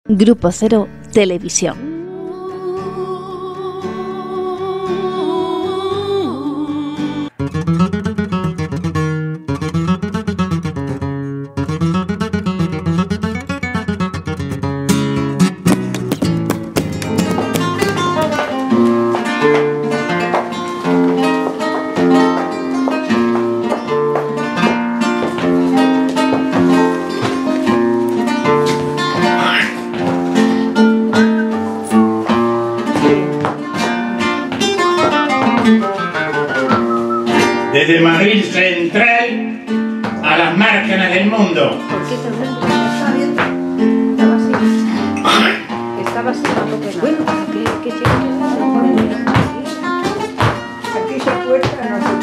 Grupo Cero Televisión. Desde Madrid Central a las márgenes del mundo. ¿Por qué te estaba viendo? Estaba así, tampoco es nada. ¿Qué chico es? Aquella puerta no se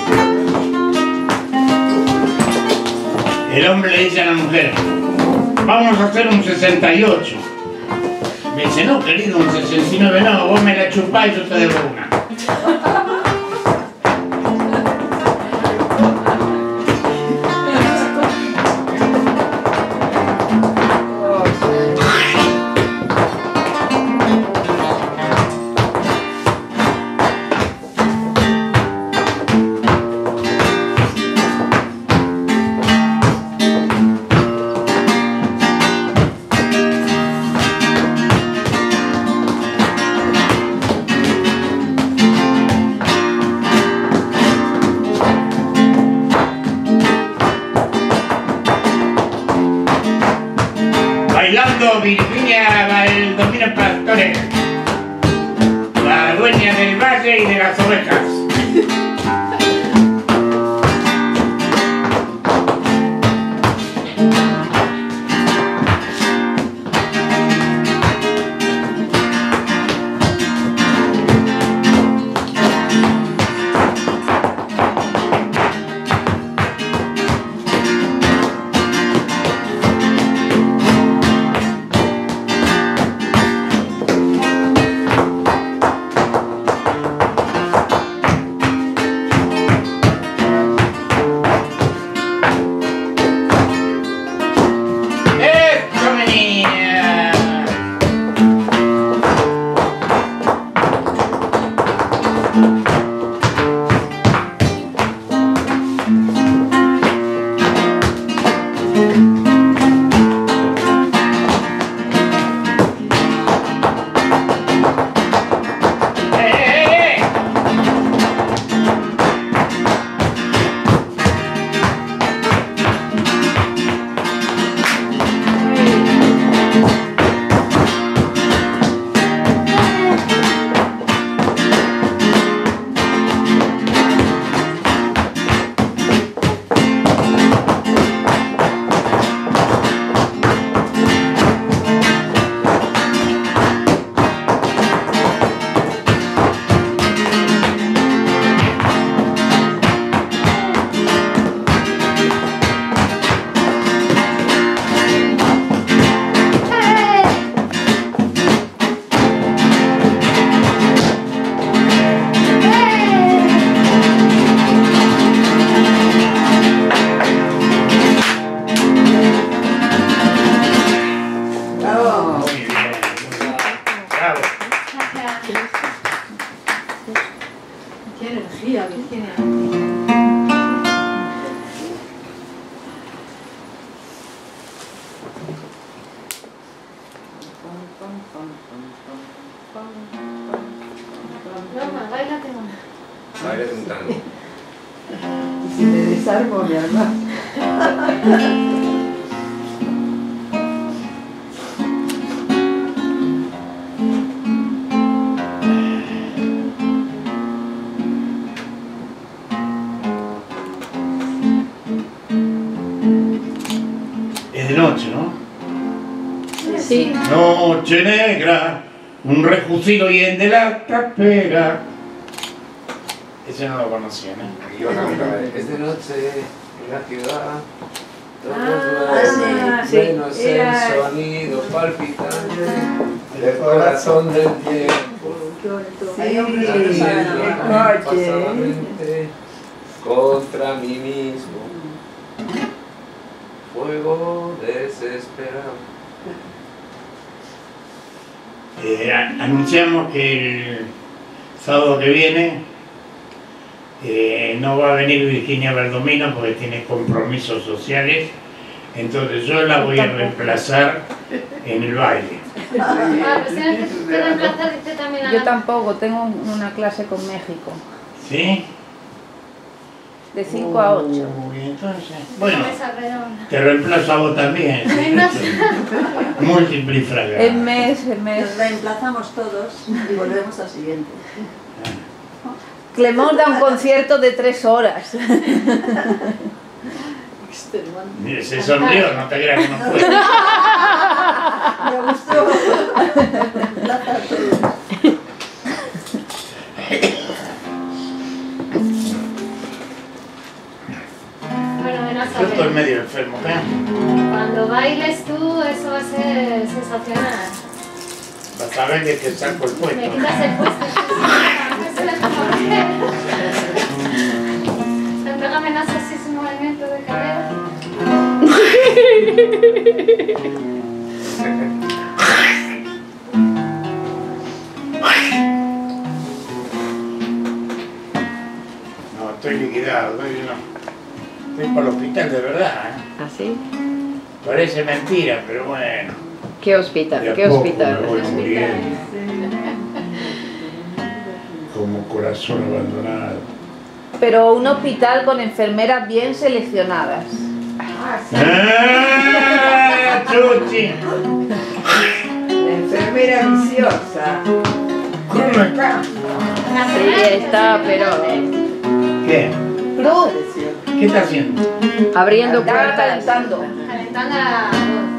puede. El hombre le dice a la mujer: vamos a hacer un 68. Me dice: no, querido, un 69 no, vos me la chupás y yo te debo una. Bailando Virginia Valdomino Pastore, la dueña del valle y de las ovejas. Tiene energía, Virginia. Roma, bailate una. Bailate un tango. Y si me desarmo, mi alma. Es de noche, ¿no? Sí. Noche negra, un rejucido y en de la tapera. Ese no lo conocían, ¿eh? Aquí va a cantar. Es de noche en la ciudad. sí. Menos Era- el sonido palpitante del corazón del tiempo. Hay hombres que Haciendo saben pasadamente contra mí mismo. Fuego desesperado. Anunciamos que el sábado que viene no va a venir Virginia Baldomino porque tiene compromisos sociales, entonces yo la voy a reemplazar en el baile. Pues tienes que reemplazar usted también a Yo la... tampoco, tengo una clase con México, ¿Sí? de 5 a 8. Uy, entonces, bueno, Mesa redonda. te reemplazo a vos también. Múltiple y fragante. El mes. Nos reemplazamos todos y volvemos al siguiente. Clemón da un concierto de 3 horas. Mire, se sonrió, no te creas que no fue. Me gustó. Reemplaza a todos. Bueno, ven a Yo estoy saber. medio enfermo, ¿qué? Cuando bailes tú, eso va a ser sensacional. Vas a ver que te saco el Me puesto. quitas el puesto. Te entrega amenazas así su movimiento de cadera. No, estoy liquidado, estoy por el hospital de verdad, ¿eh? ¿Así? Parece mentira, pero bueno. ¿Qué hospital? De a ¿Qué poco hospital? me voy muriendo. Como corazón abandonado. Pero un hospital con enfermeras bien seleccionadas. ¡Ah, Chuchi! La enfermera viciosa. ¿Cómo está? Sí, está, pero ¿Qué? Cruz, ¿Qué está haciendo? abriendo está puertas. calentando. Calentando la voz.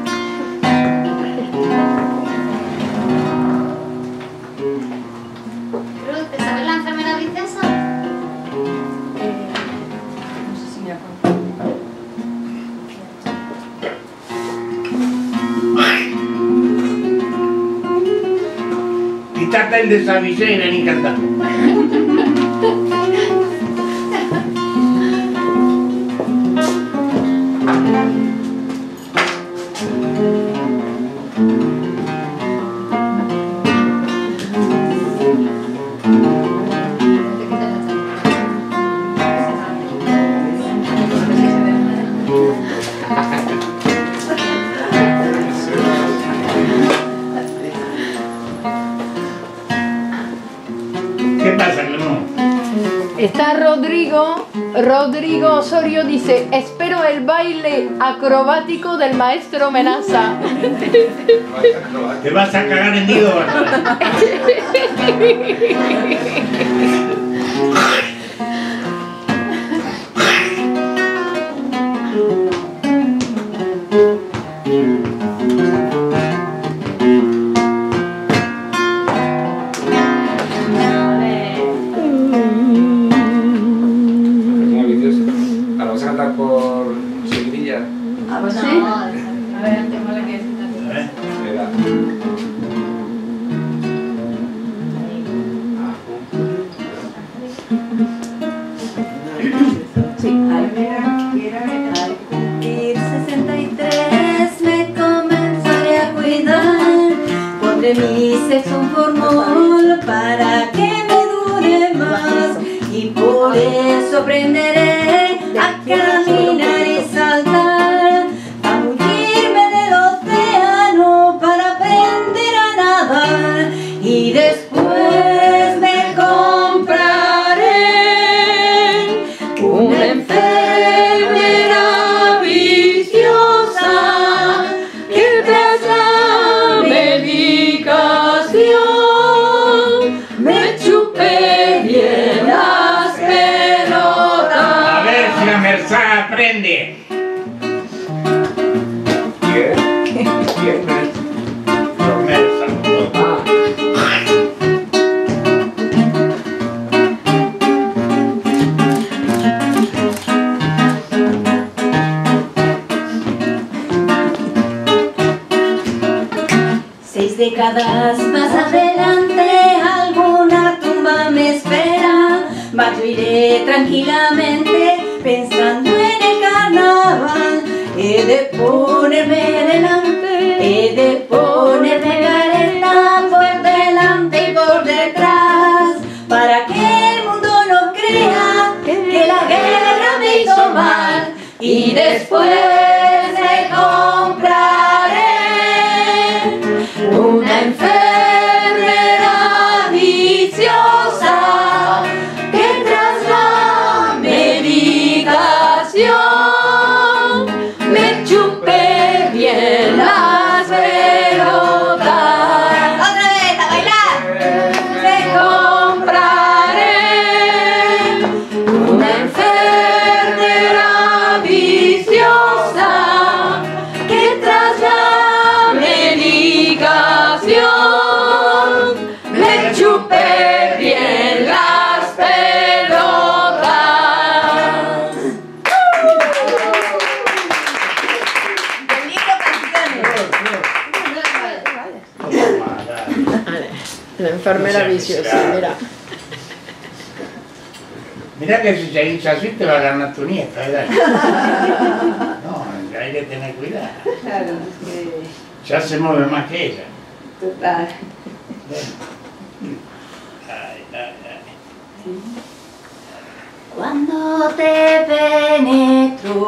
Cruz, ¿te sabes la enfermera viciosa? No sé si me acuerdo. Quítate el desabillé y vení cantando. ¿Qué pasa, Clemón? Está Rodrigo Osorio dice, espero el baile acrobático del maestro Menaza. Te vas a cagar en Dios. Una viciosa. Ahora vas a cantar por Sevilla. Ah, pues No, sí. a ver, tengo la que decir. ¿Eh? Mira. Al cumplir 63 me comenzaré a cuidar. Pondré mi sexo un formol para que me dure más. Y por eso aprenderé a caminar y saltar. A mullirme del océano para aprender a nadar. Y después me compraré una enfermera viciosa que tras la medicación me chupe bien las pelotas. A ver si la Mersá aprende. ¿Quién? ¿Quién? Los Mersá. Seis décadas más adelante alguna tumba me espera, mas yo iré tranquilamente pensando en el carnaval. He de ponerme delante, he de ponerme careta, pues Después me compraré una enfermedad viciosa que tras la medicación me chupe bien las pelotas. ¡Otra vez, a bailar! Me compraré una enfermedad viciosa que tras la medicación me chupe bien las pelotas. ¡Bonito canciones! La enfermera viciosa, mira. Mira que si seguís así te va a ganar tu nieta, ¿verdad? No, hay que tener cuidado. Claro, es que... Ya se mueve más que ella. Total. Ay, ay, ay. Cuando te penetro,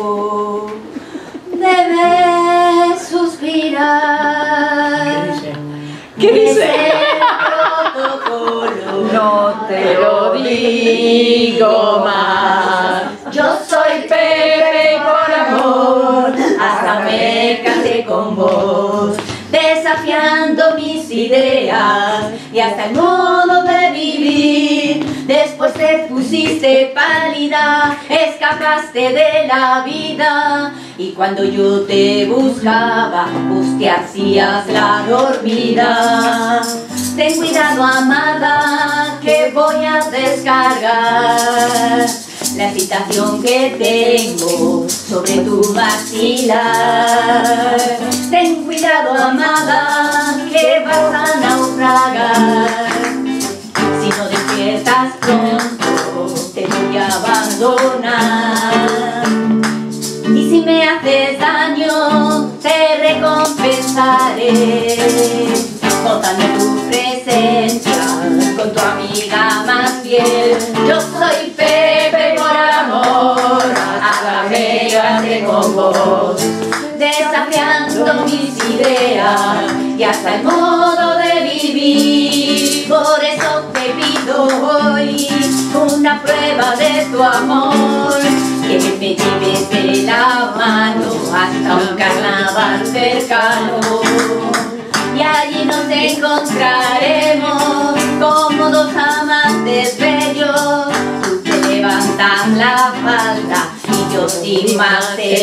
debes suspirar. ¿Qué dice? Es el protocolo, no te lo digo más. Yo soy Pepe y por amor hasta me casé con vos, desafiando mis ideas y hasta el modo de vivir. Después te pusiste pálida, escapaste de la vida, y cuando yo te buscaba, vos te hacías la dormida. Ten cuidado, amada, que voy a descargar la excitación que tengo sobre tu maxilar. Ten cuidado, amada, que vas a naufragar. Si no despiertas pronto, te voy a abandonar. Y si me haces daño, te recompensaré, botando tu presencia con tu amiga más fiel. Yo soy Pepe por amor, hasta me casé con vos, desafiando mis ideas y hasta el modo de vivir. Por eso te pido hoy una prueba de tu amor, que me lleves de la mano hasta un carnaval cercano, y allí nos encontraremos como dos amantes bellos. Tú te levantas la falda y yo sin más te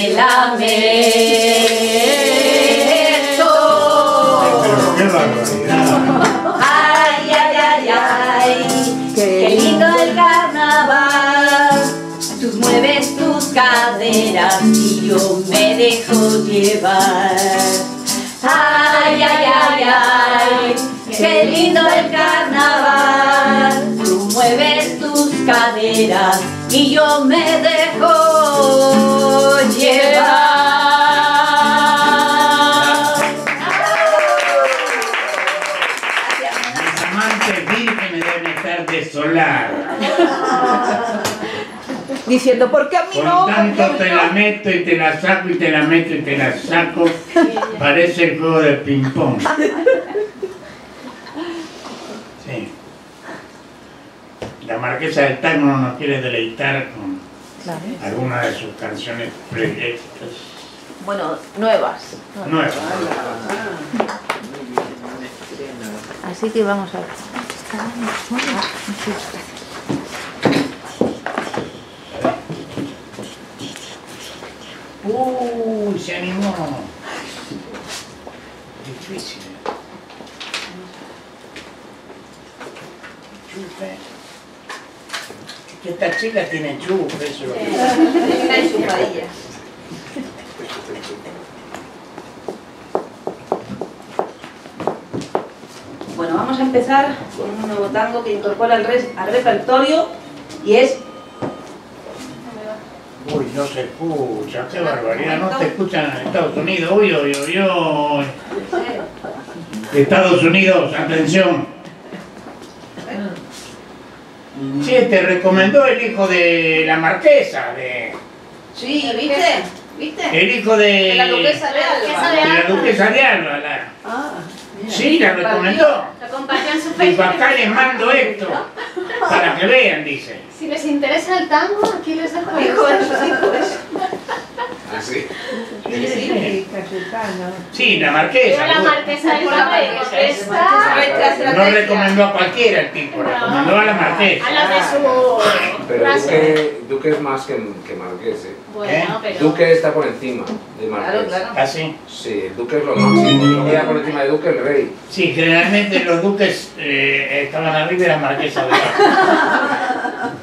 lamento. ¡Qué barbaridad! Ay, ay, ay, ay, qué lindo el carnaval. Tú mueves tus caderas y yo me dejo llevar. Ay, ay, ay, ay, qué lindo el carnaval. Tú mueves tus caderas y yo me dejo llevar. Mis amantes vírgenes deben estar desolados. Diciendo, ¿por qué a mí no? Con tanto te la meto y te la saco y te la meto y te la saco, parece el juego de ping-pong. Sí. La marquesa del tango no nos quiere deleitar con alguna de sus canciones predilectas. Bueno, nuevas. Nuevas. Así que vamos a ver. Se animó. Difícil. Chupe. Que esta chica tiene chupe, eso es lo que... Está enchupadilla. Bueno, vamos a empezar con un nuevo tango que incorpora al repertorio y es... Uy, no se escucha, qué barbaridad, no te escuchan en Estados Unidos, uy, uy, uy, uy. Estados Unidos, atención. Sí, te recomendó el hijo de la marquesa, de... Sí, ¿viste? ¿Viste? El hijo de la duquesa de Alba. de la duquesa de Alba. Ah, mira. Sí, la recomendó. Lo compartió en su Y Facebook. para acá les mando esto, para que vean, dice. Si les interesa el tango, aquí les dejo Hijo de eso. sus hijos. Así. Sí, Cayetano. Sí, la marquesa. Pero la marquesa de Alba de contesta No recomendó a cualquiera el tipo, recomendó a la marquesa. a la de su Pero frase. Duque es más que Marqués, ¿eh? Bueno, pero... Duque está por encima de Marqués. Claro, claro. ¿Así? Sí, el Duque es lo máximo. Lo queda por encima de Duque el rey. Sí, generalmente los duques estaban arriba y las marquesas debajo.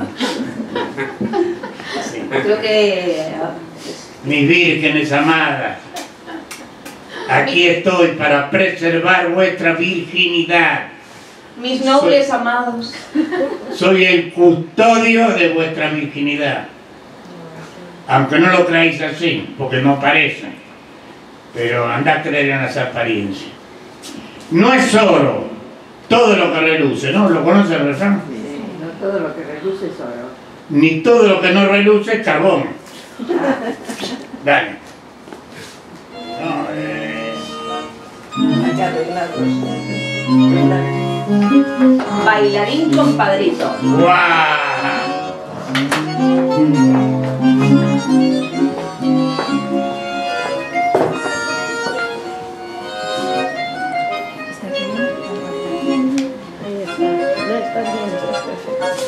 Sí. Creo que... Mis vírgenes amadas, aquí estoy para preservar vuestra virginidad. Mis nobles amados. Soy el custodio de vuestra virginidad. Aunque no lo creáis así, porque no parece. Pero andad a creer en las apariencias. No es oro todo lo que reluce, ¿no? ¿Lo conoce el refrán? Sí, no todo lo que reluce es oro. Ni todo lo que no reluce es carbón. Dale. No, Hay que arreglarlos. Bailarín compadrito. ¡guau! ¿Está aquí bien? Ahí está. No, está bien, está perfecto.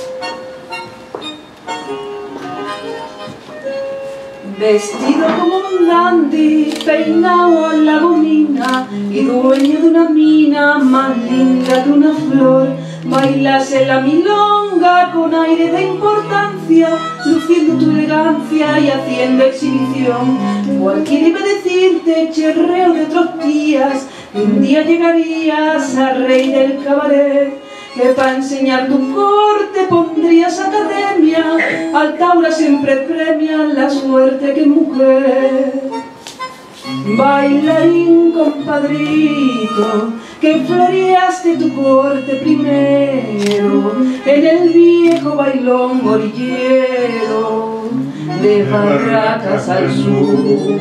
Vestido como un dandy, peinado a la gomina y dueño de una mina más linda que una flor. Bailas en la milonga con aire de importancia, luciendo tu elegancia y haciendo exhibición. Cualquiera iba a decirte, cherreo de otros días, que un día llegarías a rey del cabaret, que para enseñar tu corte pondrías academia, al Taura siempre premia la suerte que mujer. Bailarín compadrito, que floreaste tu corte primero en el viejo bailón orillero de Barracas al sur.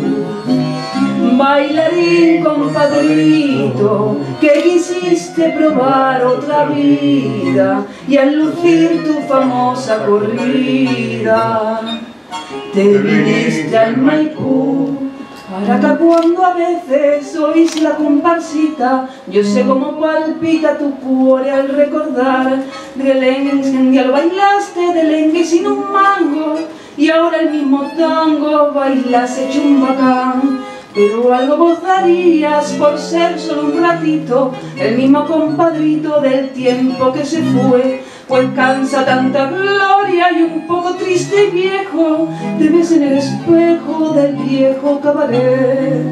Bailarín compadrito, que quisiste probar otra vida y al lucir tu famosa corrida te viniste al Maipú. Para acá cuando a veces oís la comparsita, yo sé cómo palpita tu cuore al recordar de lengue, un día lo bailaste de lengue sin un mango y ahora el mismo tango bailas hecho un bacán. Pero algo vos darías por ser solo un ratito el mismo compadrito del tiempo que se fue, pues cansa tanta gloria y un poco triste y viejo te ves en el espejo del viejo cabaret.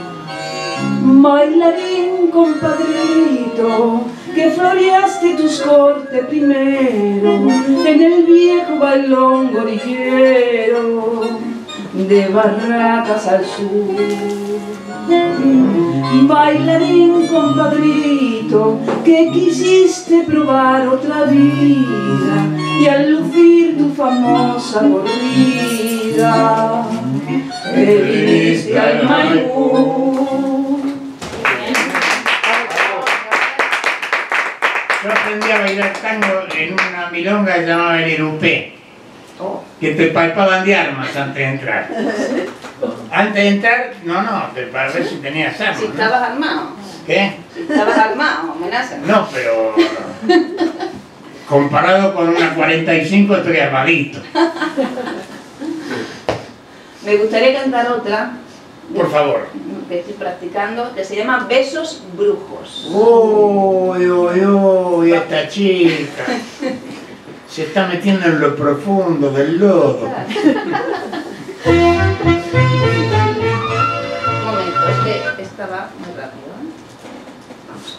Bailarín compadrito, que floreaste tus cortes primero en el viejo bailón gorillero de Barracas al sur. Bailarín compadrito, que quisiste probar otra vida y al lucir tu famosa corrida te viniste al Maipú. Yo aprendí a bailar tango en una milonga que se llamaba el Irupé, que te palpaban de armas antes de entrar. Antes de entrar, para ver si tenías armas. Si estabas armado. ¿Qué? Si estabas armado, amenaza. No, pero comparado con una 45 estoy armadito. Me gustaría cantar otra. Por favor. Que estoy practicando, que se llama Besos Brujos. Uy, uy, uy, esta chica se está metiendo en lo profundo del lodo. Un momento, es que esta va muy rápido, ¿eh? Vamos.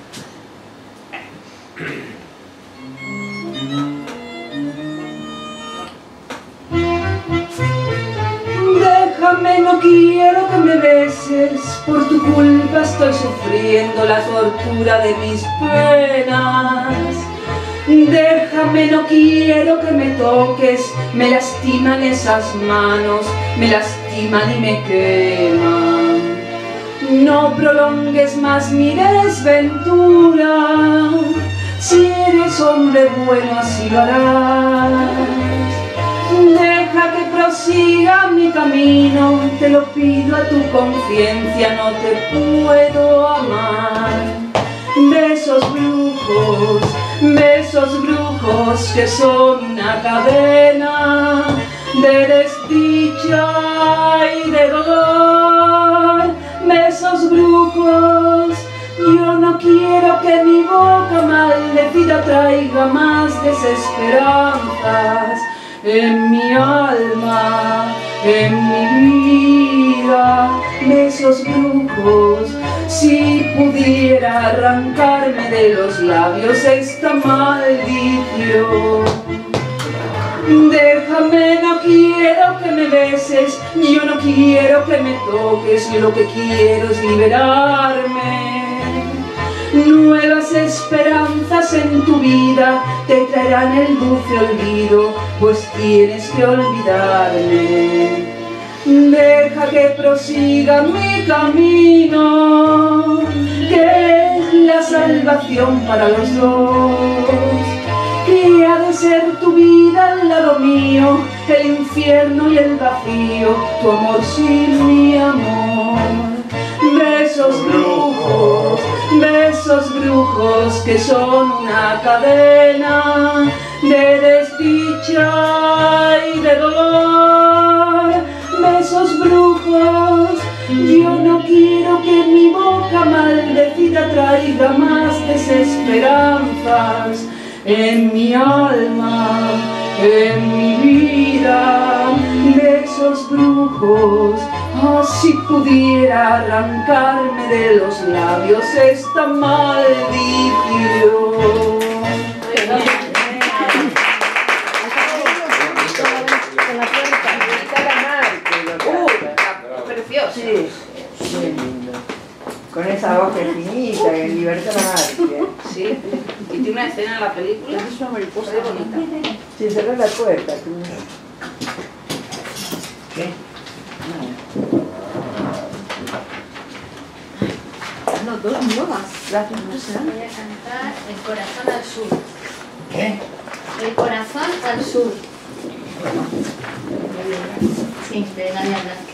Déjame, no quiero que me beses, por tu culpa estoy sufriendo la tortura de mis penas. Déjame, no quiero que me toques, me lastiman esas manos, me lastiman lastiman y me queman. No prolongues más mi desventura, si eres hombre bueno así lo harás. Deja que prosiga mi camino, te lo pido a tu conciencia, no te puedo amar. Besos brujos que son una cadena de desdicha y de dolor. Besos brujos, yo no quiero que mi boca maldecida traiga más desesperanzas en mi alma, en mi vida. Besos brujos, si pudiera arrancarme de los labios esta maldición. Déjame, no quiero que me beses, yo no quiero que me toques, yo lo que quiero es liberarme. Nuevas esperanzas en tu vida te traerán el dulce olvido, pues tienes que olvidarme. Deja que prosiga mi camino, que es la salvación para los dos. Que ha de ser tu vida al lado mío, el infierno y el vacío, tu amor sin mi amor. Besos brujos que son una cadena de desdicha y de dolor. Besos brujos, yo no quiero que mi boca maldecida traiga más desesperanzas en mi alma, en mi vida. Besos brujos, si pudiera arrancarme de los labios esta maldición. Precioso. Sí, con esa hoja finita, en Libertad Lamarque. Sí, y tiene una escena en la película. Es una mariposa bonita. Sí, cerró la puerta. ¿Qué? No, dos nuevas. Gracias, no sé. Voy a cantar El corazón al sur. ¿Qué? El corazón al sur. Sí, de Nadia Blanc.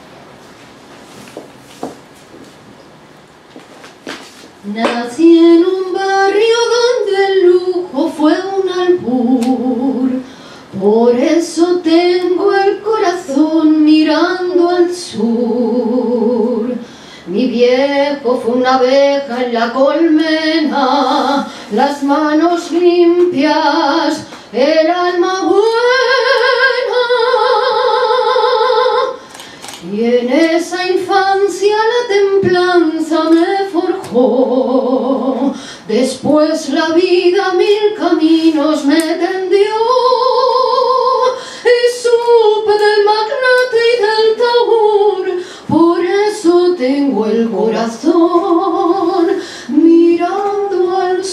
Nací en un barrio donde el lujo fue un albur. Por eso tengo el corazón mirando al sur. Mi viejo fue una abeja en la colmena, las manos limpias, el alma buena. Y en esa infancia la templanza me forjó. Después la vida mil caminos me tendió. Y supe del magnate y del taur. Por eso tengo el corazón mirando al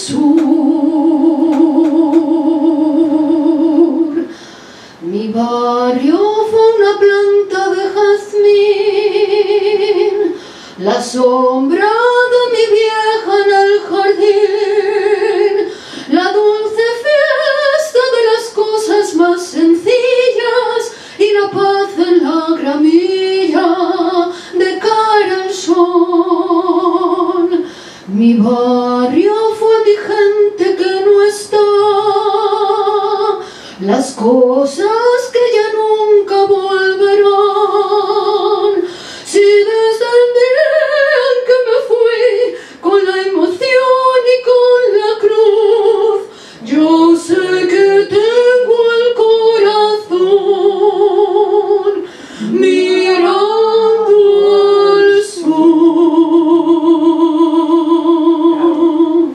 sur. Mi barrio fue una planta de jazmín, la sombra de mi vieja en el jardín, la dulce fiesta de las cosas más sencillas y la paz en la gramilla de cara al sol. Mi barrio fue mi gente que no está, las cosas que ya nunca volverán. Si desde el día en que me fui, con la emoción y con la cruz, yo sé que tengo el corazón mirando al sur.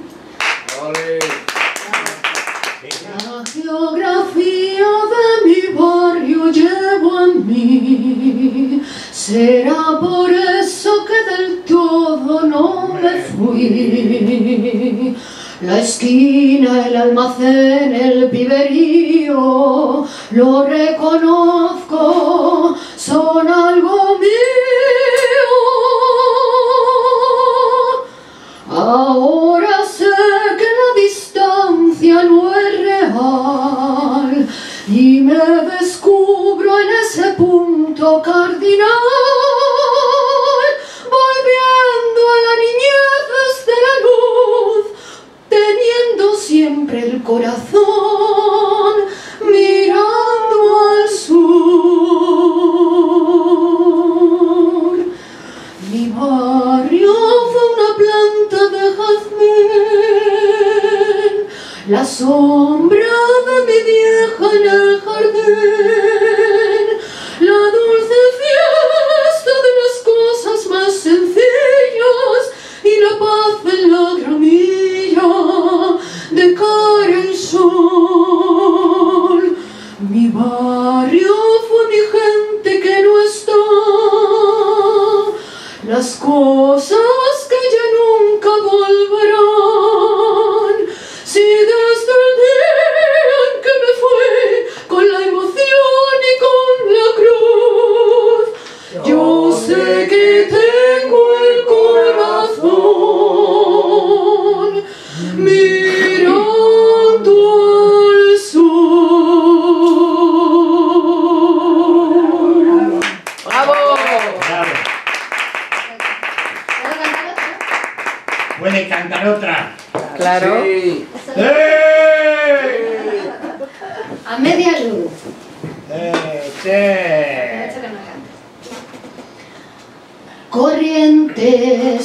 La geografía de mi barrio llevo en mí. Será por eso que del todo no me fui. La esquina, el almacén, el piberío, lo reconozco, son algo mío. Ahora sé que la distancia no es real y me descubro en ese punto cardinal, volviendo a la niñez desde la luz, teniendo siempre el corazón mirando al sur. Mi barrio fue una planta de jazmín, la sombra de mi vieja en el jardín, la dulce fiesta de las cosas más sencillas y la paz en la gramilla de cara al sol. Mi barrio fue mi gente que no está, las cosas que ya nunca volverán. Si desde el día en que me fui con la emoción y con la cruz, yo sé que tengo el corazón mirando al sur. ¡Bravo! Bravo. ¿Puede cantar otra? Claro. Sí. ¡Eh! A media luz. ¡Che! Corrientes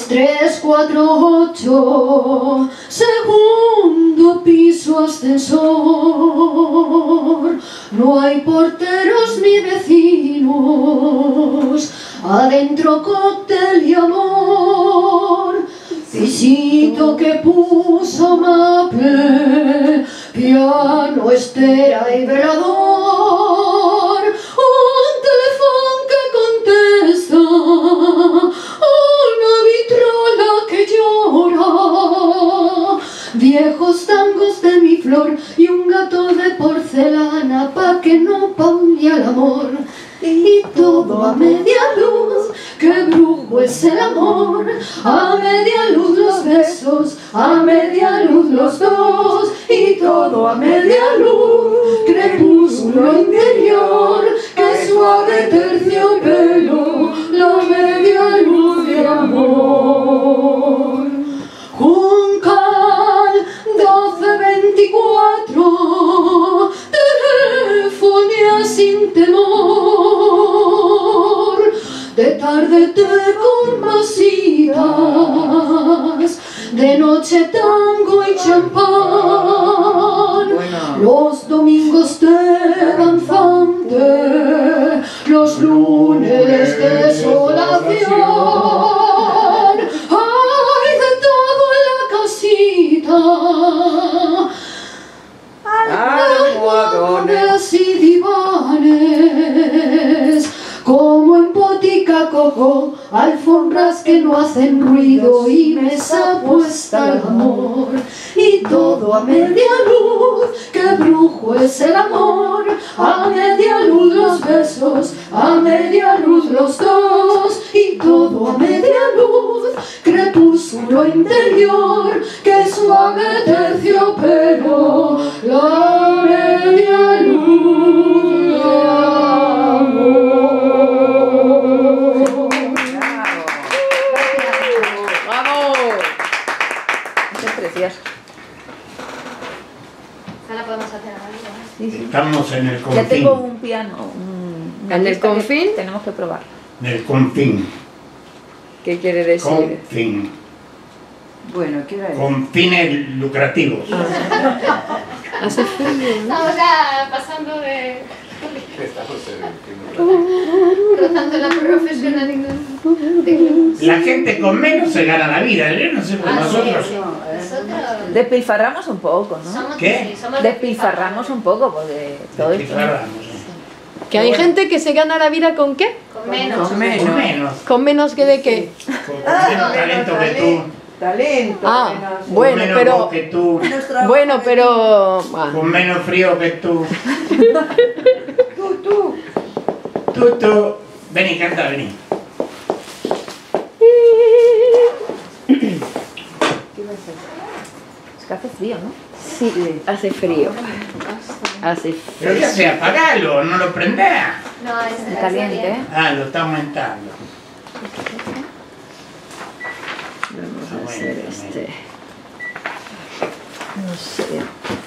348, segundo piso ascensor. No hay porteros ni vecinos, adentro cóctel y amor. Pisito que puso maple, piano, estera y velador. Un teléfono que contesta, una vitrola que llora, viejos tangos de mi flor y un gato de porcelana pa' que no cambie el amor. Y todo a media luz, que brujo es el amor. A media luz los besos, a media luz los dos. Y todo a media luz, crepúsculo interior, que suave terciopelo, la media luz de amor. Juncal 1224, telefonía sin temor. De tarde te con masitas, de noche tango y champán. Los domingos de danzante, los lunes de desolación. Hay de todo en la casita, almohadones y divanes, como en botica coco, alfombras que no hacen ruido y mesa puesta al amor. Y todo a media luz, que brujo es el amor. A media luz los besos, a media luz los dos. Y todo a media luz, crepúsculo interior, que suave terciopelo, la media luz de amor. ¡Bravo! Muchas gracias. Ahora podemos hacer la vida. Sí, sí. Estamos en el Ya confín. tengo un piano. Una ¿En el pista que confín? tenemos que probar. En el confín. ¿Qué quiere decir? Confín. Bueno, ¿qué hora es? Con fines lucrativos. Hace frío, ¿no? Estamos ya pasando de... Estamos en rozando la profesionalidad. La gente con menos se gana la vida. Yo no sé por nosotros. Nosotros Despilfarramos un poco, ¿no? somos, ¿Qué? sí, somos Despilfarramos un poco porque todo esto... Despilfarramos. Que hay gente que se gana la vida ¿con qué? con menos. Con menos. ¿Con menos que de qué? Con menos talento que tú. talento. Ah, menos- bueno, Con menos pero- voz que tú, menos trabajo Bueno, que pero... con menos frío que tú. tú. Tú. Vení, canta, vení. Es que hace frío, ¿no? Sí, hace frío. Hace Pero ya sea, apagalo, no lo prendés. No, es Caliente, ¿eh? Ah, lo está aumentando. Vamos a hacer este. No sé.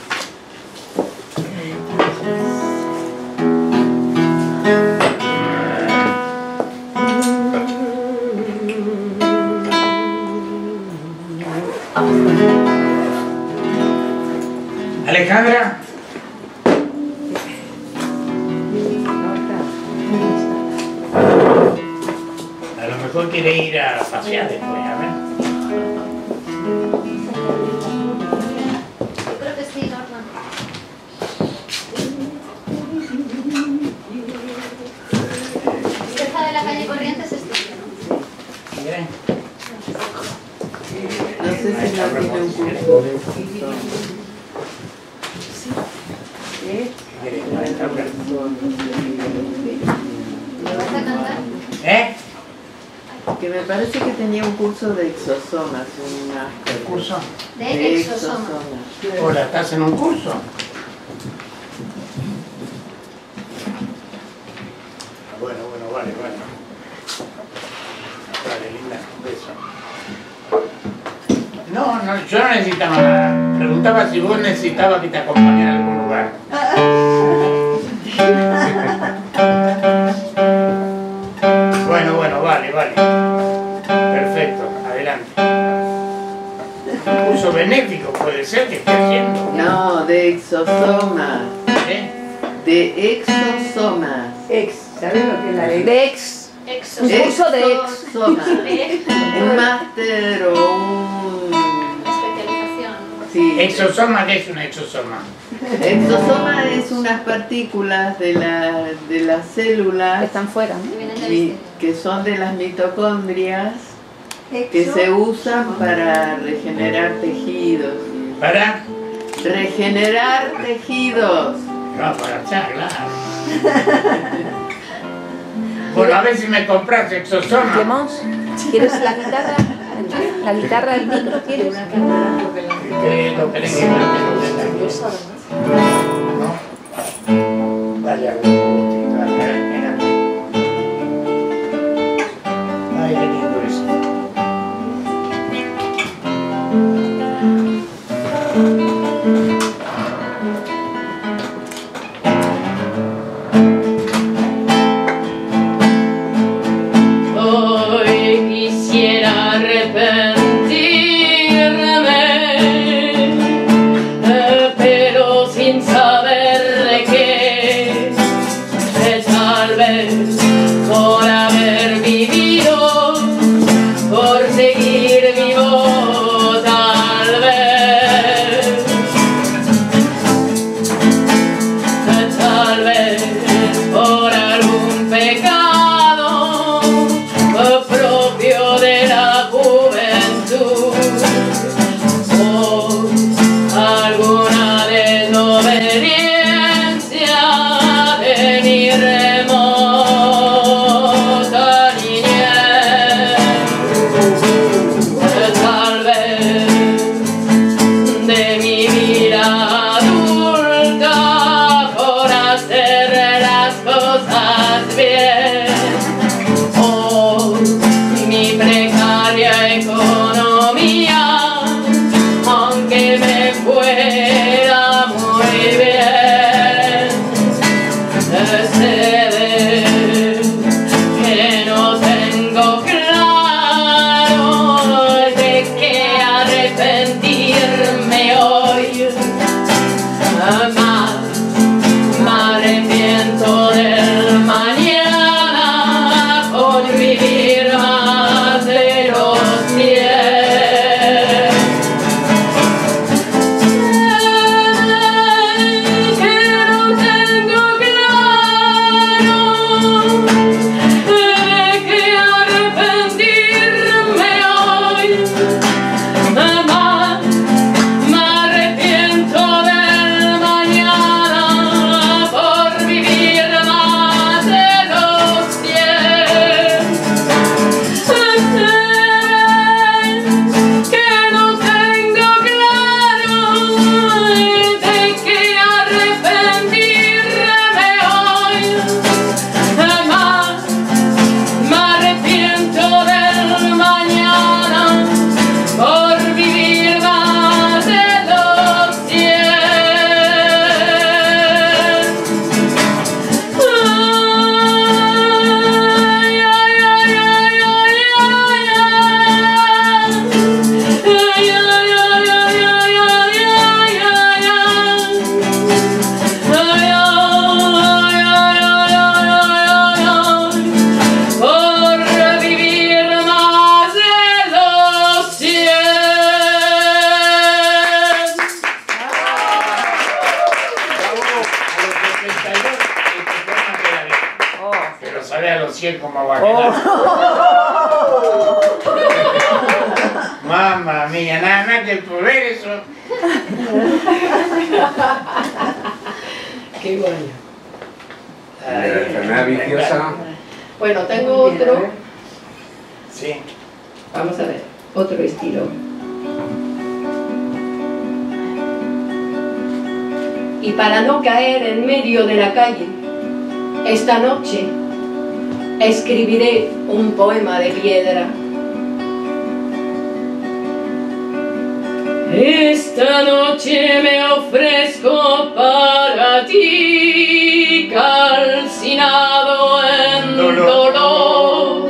Alejandra. A lo mejor quiere ir a pasear después, a ver. Yo creo que sí, Norman. Cerca de la calle Corrientes es tuyo, ¿no? Bien. No sé si no tiene un curso de ¿Lo vas a cantar? ¿Eh? que me parece que tenía un curso de exosomas, ¿El curso? De exosoma. Hola, ¿estás en un curso? Bueno, vale. Vale, linda, un beso. No, yo no necesitaba nada. Preguntaba si vos necesitabas que te acompañara a algún lugar. Bueno, vale. Perfecto, adelante. Un curso benéfico puede ser que esté haciendo. No, de exosomas. ¿Eh? De exosomas. ¿Sabes lo que es la ley? De ex. Exosoma. Un curso de ex. Exosomas. Un máster o un... Especialización. Sí. ¿Exosoma? ¿Qué es un exosoma? Exosoma es unas partículas de las células Que están fuera, ¿no? Que vienen del y exterior. que son de las mitocondrias que se usan para regenerar tejidos. ¿Para? Regenerar tejidos. No, para charlar. Bueno, a ver si me compras exosoma. Clemons, ¿quieres la guitarra? ¿La guitarra del micro quieres? ¿Qué lo querés que ¿no? Dale a ver un gustito, mira. Ay, qué lindo eso. Hoy quisiera arrepentirme, pero sin saber de qué, tal vez por haber vivido, por seguir vivo, tal vez por algún pecado propio de la juventud, sé cómo va a quedar. Mamma mía, nada más que por ver eso. Qué bueno. La enfermedad viciosa. Bueno, tengo otro. Sí. Vamos a ver, otro estilo. Y para no caer en medio de la calle, esta noche escribiré un poema de piedra. Esta noche me ofrezco para ti, calcinado en dolor,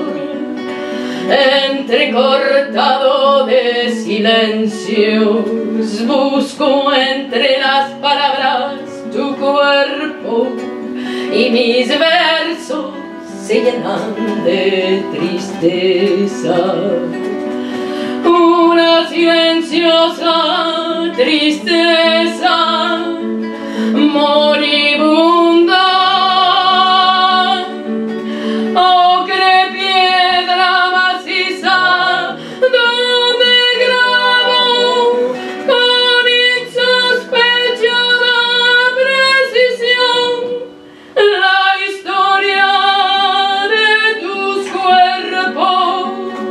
entrecortado de silencios, busco entre las palabras tu cuerpo y mis versos se llenan de tristeza. Una silenciosa tristeza moribunda, ocre piedra maciza donde grabo con insospechada precisión la historia de tus cuerpos.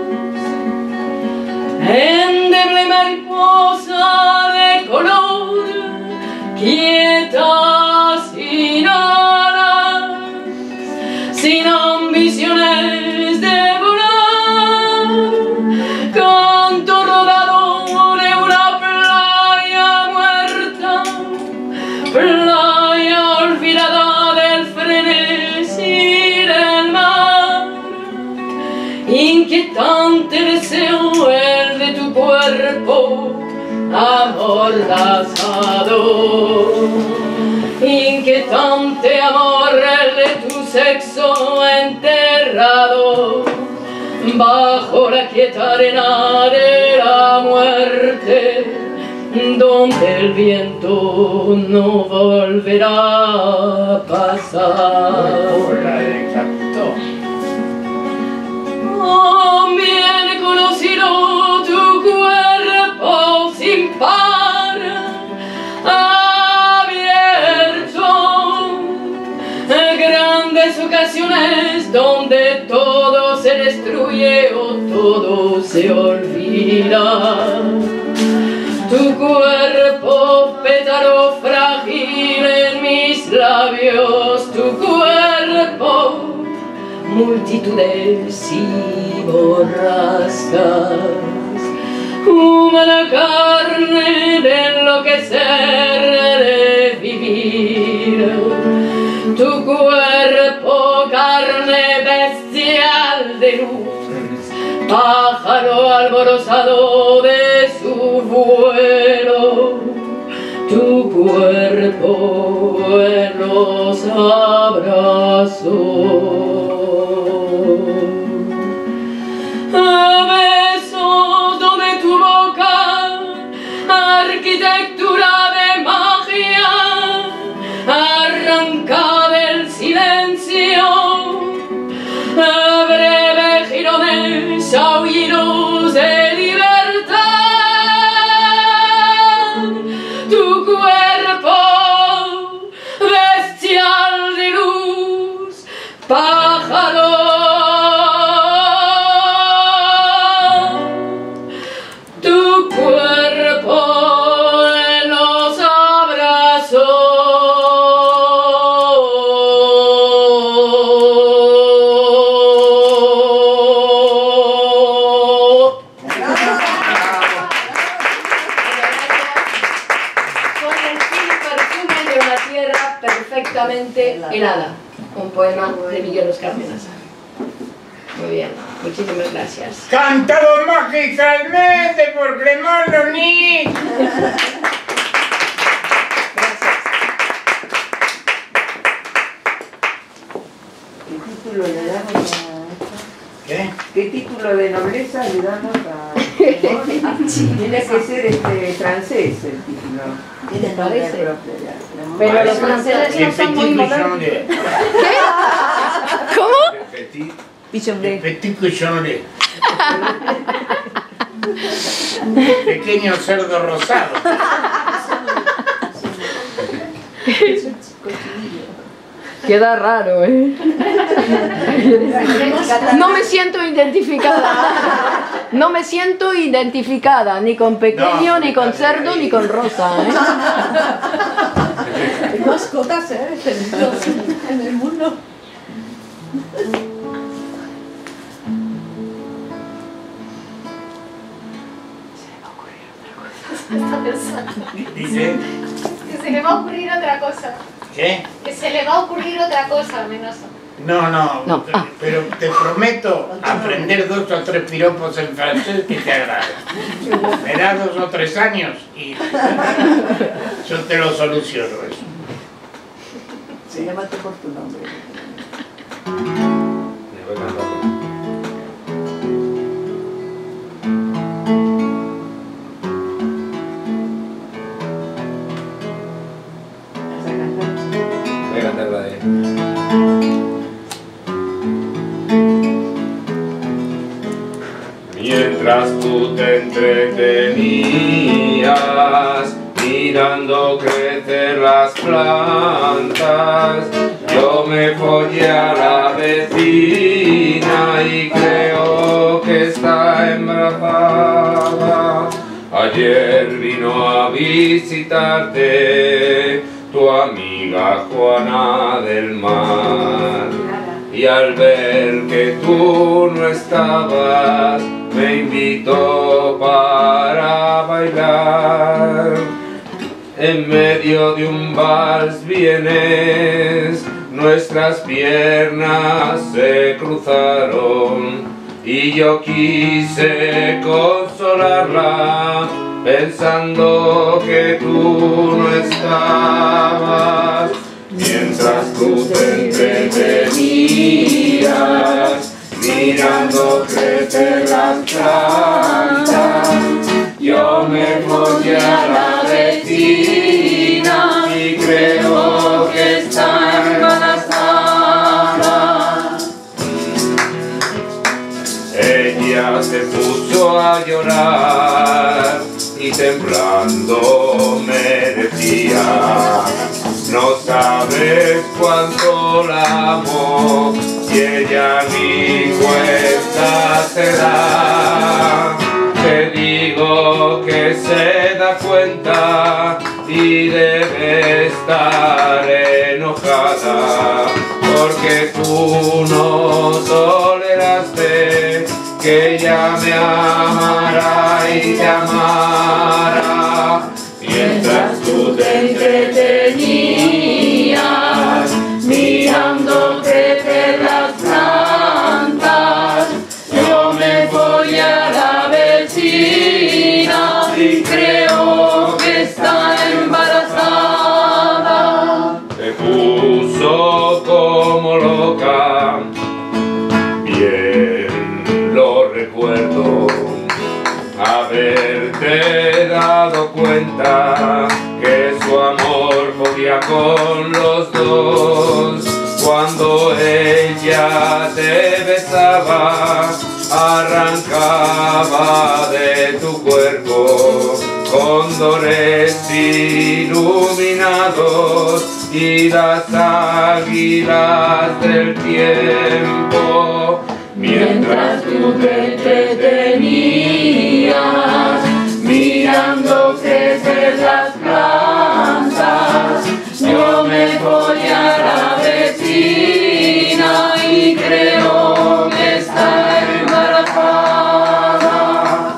Endeble mariposa de color, quieta, sin alas, sin ambiciones de volar, canto rodado de una playa muerta, playa olvidada del frenesí del mar, inquietante deseo el de tu cuerpo amordazado, inquietante amor el de tu sexo enterrado bajo la quieta arena de la muerte, donde el viento no volverá a pasar. Bien conocido tu cuerpo sin par, abierto, grandes ocasiones donde todo se destruye o todo se olvida. Tu cuerpo pétalo frágil en mis labios, tu cuerpo multitudes y borrascas, humana carne de enloquecer, de vivir, tu cuerpo carne bestial de luz, pájaro alborozado de su vuelo, tu cuerpo en los abrazos. Besos donde tu boca, arquitectura de magia, arranca del silencio, breve girones, aullidos de libertad, tu cuerpo bestial de luz, pájaro helada, un poema de Miguel Oscar Menaza. Muy bien, muchísimas gracias. Cantado magistralmente por Clemón Loni. ¿Qué título le damos a esto? ¿Qué? ¿Qué título de nobleza le damos a...? Tiene que ser francés el título. ¿Te parece? Pero los franceses no son muy modernos. ¿Cómo? El petit cochonet. Pequeño cerdo rosado. Queda raro, ¿eh? No me siento identificada. No me siento identificada ni con pequeño, ni con cerdo, ni con rosa, ¿eh? Hay mascotas, en el mundo. Está pensando. Dice, Que se le va a ocurrir otra cosa. ¿qué? Que se le va a ocurrir otra cosa, Menoso. No, pero te prometo aprender 2 o 3 piropos en francés que te agraden. Me das 2 o 3 años y yo te lo soluciono eso. Se llama por tu nombre. Voy a cantar la de... Mientras tú te entretenías mirando crecer las plantas, yo me follé a la vecina y creo que está embarazada. Ayer vino a visitarte tu amiga Juana del Mar, y al ver que tú no estabas me invitó para bailar. En medio de un vals vienes, nuestras piernas se cruzaron y yo quise consolarla pensando que tú no estabas. Mientras tú te entretenías mirando crecer las plantas, yo me follé a la vecina y creo que está embarazada. Ella se puso a llorar y temblando me decía: no sabes cuánto la amo, si ella ni cuenta se da. Te digo que se da cuenta y debe estar enojada, porque tú no toleraste que ella me amara y te amara. Mientras tú te entretenías mirando crecer las plantas, yo me voy a la vecina y creo que está embarazada. Te puso como loca, bien lo recuerdo, haberte dado cuenta que su amor podía con los dos. Cuando ella te besaba, arrancaba de tu cuerpo cóndores iluminados y las águilas del tiempo. Mientras tú te entretenías mirando crecer las plantas, yo me voy a la vecina y creo que está embarazada.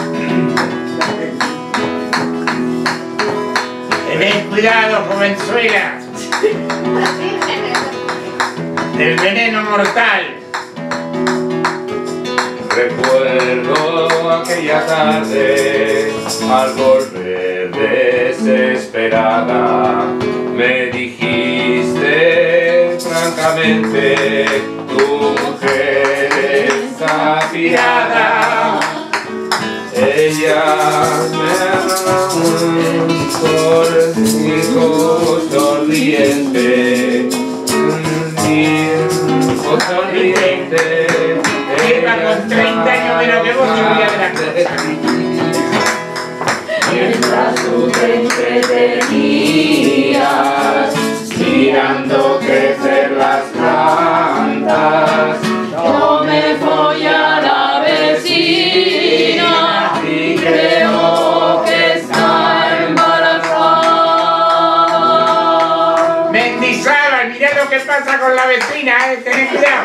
Tened cuidado, jovenzuela, del veneno mortal. Recuerdo aquella tarde, al volver desesperada, me dijiste francamente: tu mujer está pirada. Ella me dijo sonriente, sonriente. mientras tú te entretenías, mirando crecer las plantas. Yo me voy a la vecina y creo que está embarazada. Mendizábal, mirá lo que pasa con la vecina, tenés cuidado.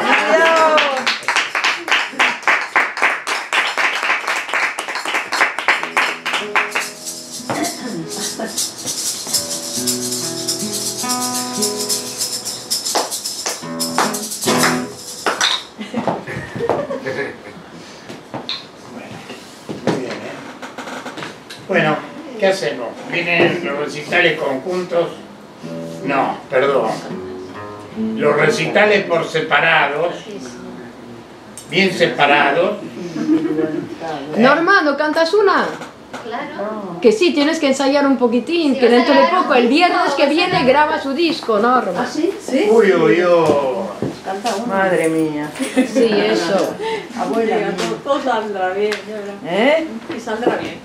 Bueno, ¿qué hacemos? ¿Vienen los recitales conjuntos? No, perdón. Los recitales por separados, bien separados. Norma, ¿no cantas una? Claro. Que sí, tienes que ensayar un poquitín, que dentro de poco, el viernes que viene, graba su disco, Norma. ¿Ah, sí? ¿Sí? Uy, uy, uy. Madre mía. Sí, eso. Abuela mía. Todo saldrá bien, ya verás. ¿Eh? Y saldrá bien.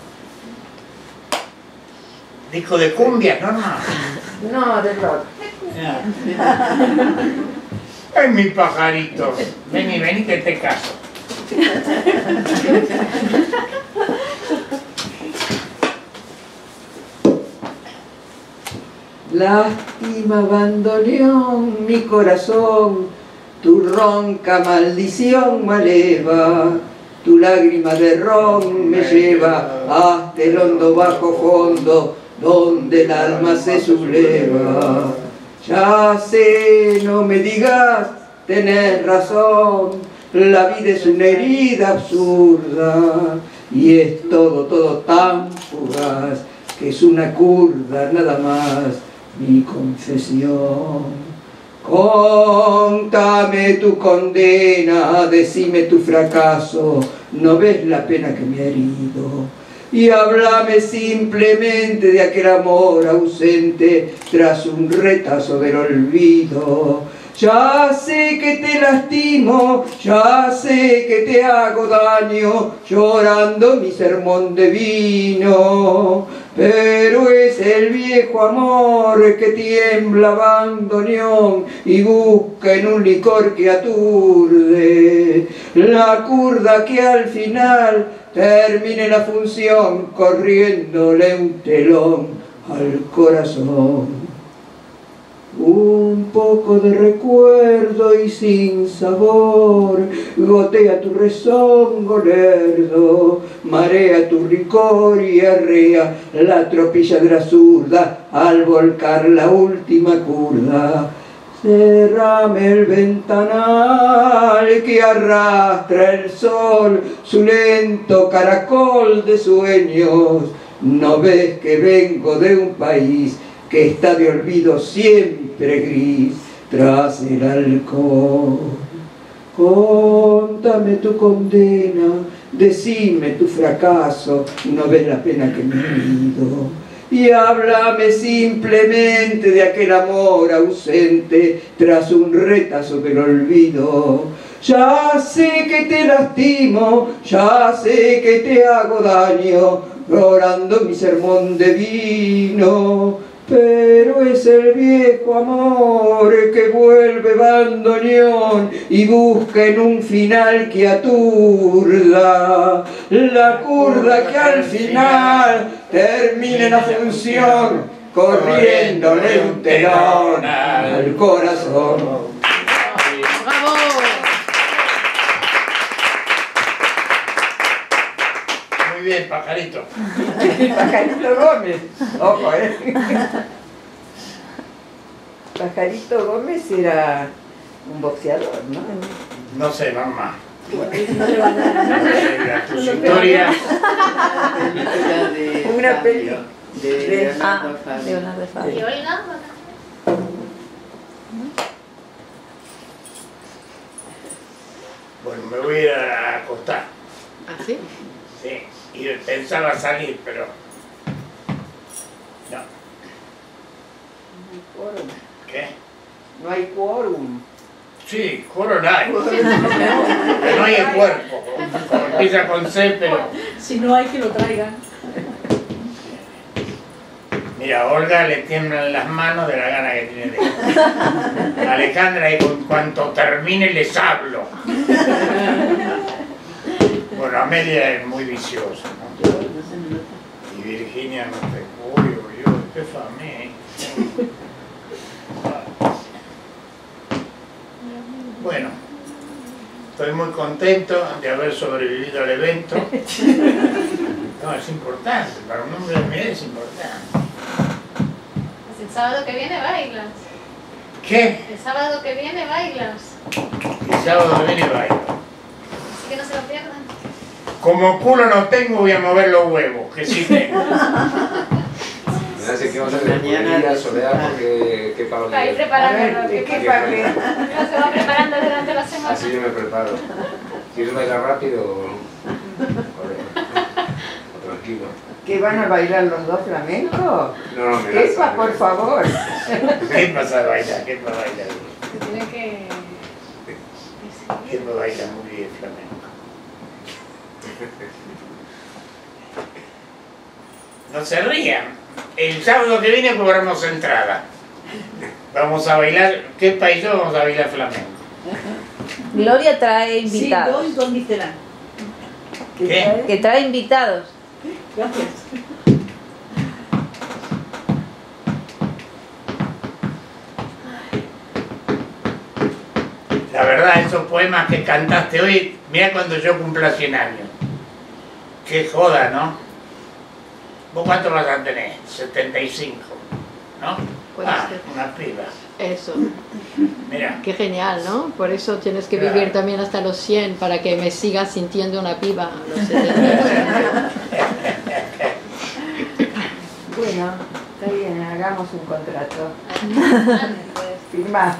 Disco de cumbia, Norma. No, de rock. Ay, mi pajarito. Vení, vení que te caso. Lástima bandoneón, mi corazón, tu ronca maldición me eleva, tu lágrima de ron me lleva hasta el hondo bajo fondo, donde el alma se subleva. Ya sé, no me digas, tenés razón, la vida es una herida absurda, y es todo tan fugaz, que es una curda nada más. Mi confesión, contame tu condena, decime tu fracaso, no ves la pena que me ha herido, y háblame simplemente de aquel amor ausente tras un retazo del olvido. Ya sé que te lastimo, ya sé que te hago daño, llorando mi sermón de vino, pero es el viejo amor que tiembla bandoneón y busca en un licor que aturde, la curda que al final termine la función corriéndole un telón al corazón. Un poco de recuerdo y sin sabor, gotea tu rezongo lerdo, marea tu licor y arrea la tropilla de la zurda al volcar la última curda. Cerrame el ventanal que arrastra el sol, su lento caracol de sueños. ¿No ves que vengo de un país que está de olvido siempre gris tras el alcohol? Contame tu condena, decime tu fracaso, no ves la pena que me he ido, y háblame simplemente de aquel amor ausente tras un retazo del olvido. Ya sé que te lastimo, ya sé que te hago daño, llorando mi sermón de vino, pero es el viejo amor que vuelve bandoneón y busca en un final que aturda, la curda que al final termine la función corriéndole un telón al corazón. ¡Bravo! Muy bien, pajarito. Pajarito Gómez. Ojo, Pajarito Gómez era un boxeador, ¿no? No sé, mamá. No le va a dar. Tus historias. Una peli de Leonardo ¿Y Fabio. Olga? Bueno, me voy a ir a acostar. ¿Ah, sí? Sí, y pensaba salir, pero no. ¿Qué? No hay quórum. Sí, coro no hay. Pero no hay el cuerpo. Como empieza con C, pero Si no hay que lo traigan. Mira, a Olga le tiemblan las manos de la gana que tiene de ir. A Alejandra, y con cuanto termine les hablo. Bueno, Amelia es muy viciosa, ¿no? Y Virginia no te cuido, yo, qué famé. Bueno, estoy muy contento de haber sobrevivido al evento. No, es importante, para un hombre de mi edad es importante. Pues el sábado que viene bailas. ¿Qué? El sábado que viene bailas. El sábado que viene bailo. Así que no se lo pierdan. Como culo no tengo, voy a mover los huevos, que sí tengo. Me hace que vamos a hacer mañana Soledad porque qué palo. Ahí preparándolo. ¿Qué pague? No se va preparando durante la semana. Así yo me preparo. ¿Quieres bailar rápido? Tranquilo. ¿Qué van a bailar los dos flamencos? No, me Epa, por favor. ¿Qué pasa a bailar? ¿Qué pasa a bailar? Tiene que... ¿Quién me baila muy bien flamenco? No se rían. El sábado que viene cobramos entrada. Vamos a bailar. ¿Qué país vamos a bailar flamenco? Gloria trae invitados. Sí, ¿dónde serán? ¿Qué? Que trae invitados. Gracias. La verdad, esos poemas que cantaste hoy, mira cuando yo cumpla 100 años. Qué joda, ¿no? ¿Vos cuánto vas a tener? 75, ¿no? Una piba. Eso. Mira. Qué genial, ¿no? Por eso tienes que Claro. vivir también hasta los 100 para que me sigas sintiendo una piba a los 70. Bueno, está bien, hagamos un contrato. Firmá.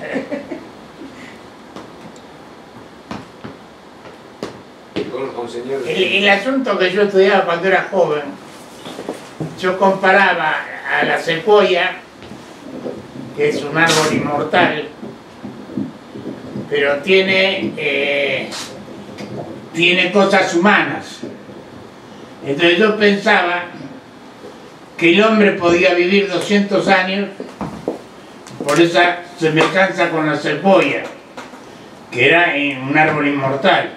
El asunto que yo estudiaba cuando era joven, yo comparaba a la secuoya, que es un árbol inmortal, pero tiene cosas humanas. Entonces yo pensaba que el hombre podía vivir 200 años por esa semejanza con la secuoya, que era un árbol inmortal.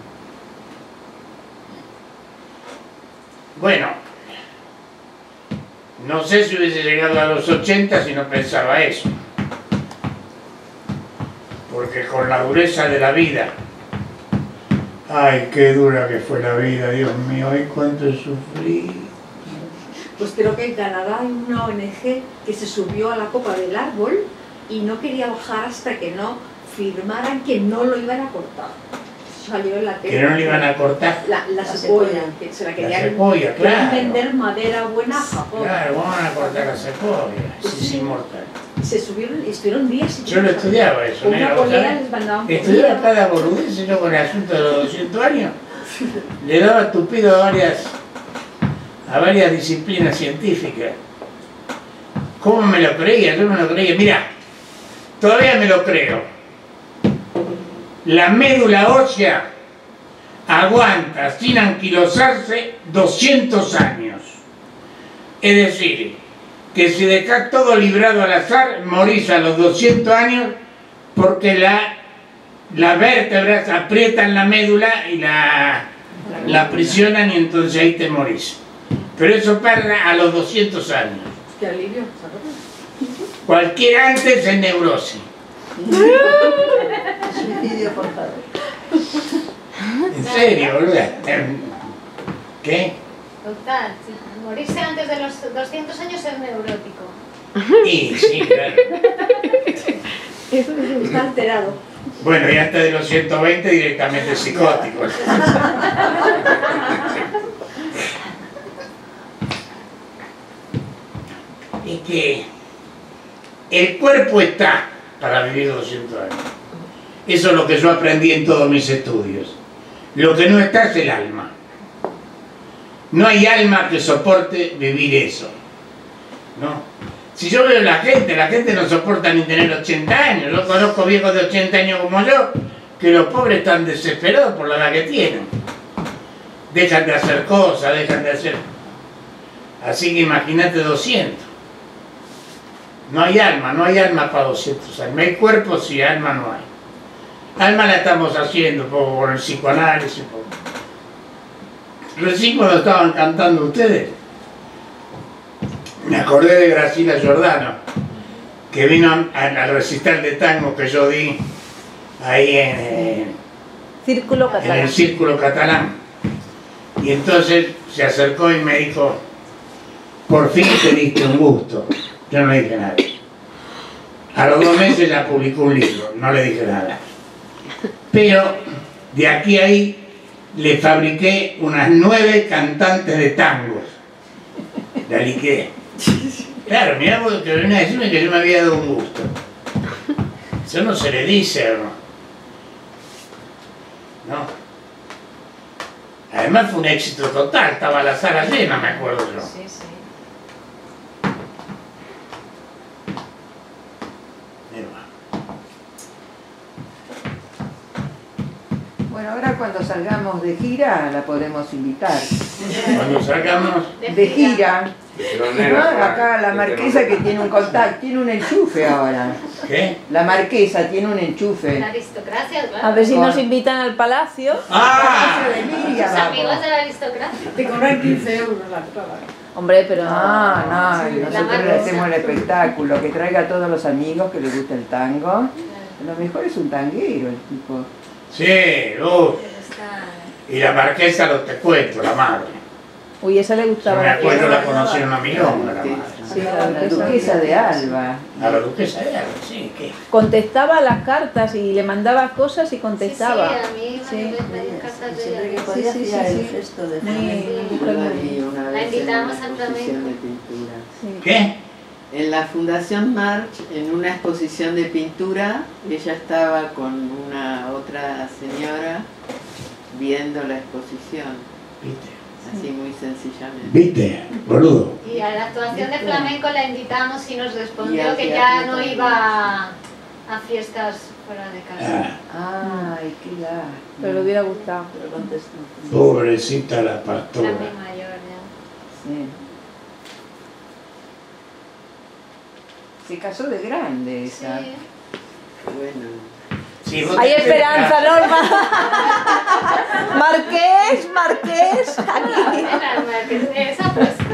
Bueno, no sé si hubiese llegado a los 80 si no pensaba eso. Porque con la dureza de la vida, ay, qué dura que fue la vida, Dios mío, ay, cuánto sufrí. Pues creo que en Canadá hay una ONG que se subió a la copa del árbol y no quería bajar hasta que no firmaran que no lo iban a cortar. Salió en la tele. Que no le iban a cortar. La secuoya, que se la querían, secuoya, querían claro. vender madera buena a Japón. Claro, vamos a cortar la secuoya, es inmortal. Se subieron y estuvieron días y Yo lo estudiaba eso, una ¿no? polea les mandaban Estudiaba cada boludez, yo con el asunto de los 200 años. Le daba tupido a varias disciplinas científicas. ¿Cómo me lo creía? Yo me lo creía. Mira, todavía me lo creo. La médula ósea aguanta sin anquilosarse 200 años. Es decir, que si dejás todo librado al azar, morís a los 200 años porque las vértebras aprietan la médula y la aprisionan y entonces ahí te morís. Pero eso pasa a los 200 años. Qué alivio. Cualquier antes es neurosis. Suicidio forzado. En serio, boluda. ¿Qué? Total, si morirse antes de los 200 años es neurótico. Y sí, claro. Eso está alterado. Bueno, y hasta de los 120 directamente psicóticos. Y que el cuerpo está para vivir 200 años. Eso es lo que yo aprendí en todos mis estudios. Lo que no está es el alma. No hay alma que soporte vivir eso. ¿No? Si yo veo la gente no soporta ni tener 80 años. Yo conozco viejos de 80 años como yo, que los pobres están desesperados por la edad que tienen. Dejan de hacer cosas, dejan de hacer... Así que imagínate 200. No hay alma para 200 años. Hay cuerpo, sí, alma no hay. Alma la estamos haciendo por el psicoanálisis. Recién cuando estaban cantando ustedes, me acordé de Graciela Giordano, que vino al recital de tango que yo di ahí en el Círculo Catalán. Y entonces se acercó y me dijo, por fin te diste un gusto. Yo no le dije nada. A los 2 meses ya publicó un libro, no le dije nada. Pero de aquí a ahí le fabriqué unas 9 cantantes de tangos. La liqué. Claro, mirá vos que venía a decirme que yo me había dado un gusto. Eso no se le dice, ¿no? No. Además fue un éxito total, estaba la sala llena, me acuerdo yo. Sí, sí. Bueno, ahora cuando salgamos de gira la podemos invitar. Cuando salgamos de gira. ¿No? Acá la marquesa que tiene un contacto, tiene un enchufe ahora. ¿Qué? La marquesa tiene un enchufe. La aristocracia, claro. A ver si nos invitan al palacio. ¡Ah! Los amigos de la aristocracia. Te cobran 15 euros la entrada. Hombre, pero... nosotros le hacemos el espectáculo, que traiga a todos los amigos que les gusta el tango. Lo mejor es un tanguero el tipo. Sí, y la marquesa, te cuento, la madre. Uy, esa le gustaba. Yo me acuerdo, la conocí en una milonga, la madre. Sí, la duquesa de Alba. A la duquesa de Alba, sí, ¿qué? Contestaba las cartas y le mandaba cosas y contestaba. Sí, a mí me dio cartas de ella. Que podía hacer el gesto de La invitamos al flamenco. ¿Qué? En la Fundación March, en una exposición de pintura, ella estaba con una otra señora viendo la exposición. ¿Viste? Así muy sencillamente. ¿Viste? Boludo. Y a la actuación de flamenco la invitamos y nos respondió que ya no iba a fiestas fuera de casa. Ay, qué lástima. Pero le hubiera gustado. Pero contestó. Pobrecita la pastora. La muy mayor ya. Sí. Se casó de grande esa. Sí. Bueno. Sí, vos Hay te- esperanza, Norma. Marqués, aquí. Esa puesto.